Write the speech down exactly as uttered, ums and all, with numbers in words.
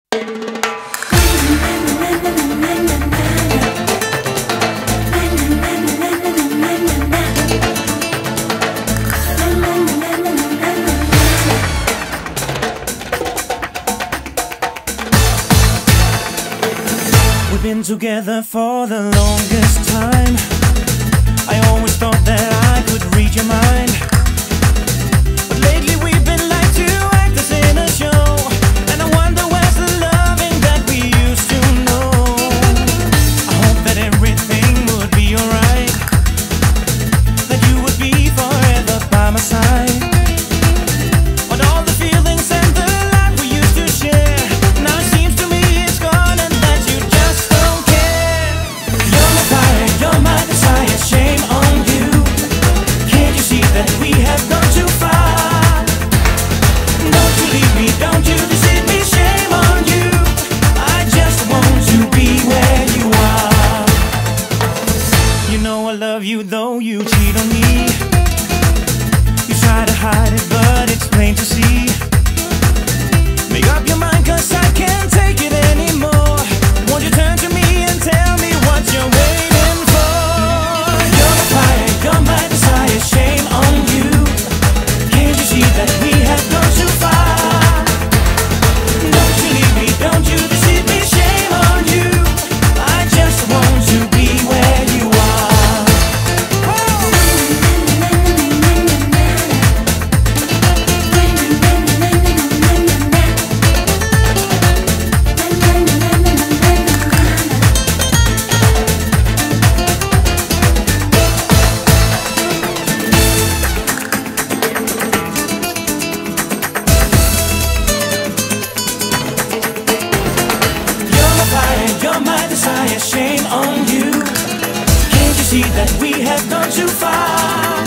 We've been together for the longest time. I always thought that I could read your mind, but lately we've been like two actors in a show, and I wonder where's the loving that we used to know. I hope that everything would be alright, that you would be forever by my side. But all the feelings and the life we used to share, now it seems to me it's gone and that you just don't care. You're my fire, you're my desire, shame on you. Can't you see that we have gone too far? Don't you leave me, don't you deceive me, shame on you. I just want to be where you are. You know I love you though you cheat on me. You try to hide it but it's plain to see. Make up your mind cause I can't take it anymore. Won't you turn to me and tell me what you're waiting for? You're my fire, you're my desire, shame on you. Can't you see that we have gone too far? Don't you leave me, don't you deceive me, shame on you. I just want to be where you are. You're my desire, shame on you. Can't you see that we have gone too far?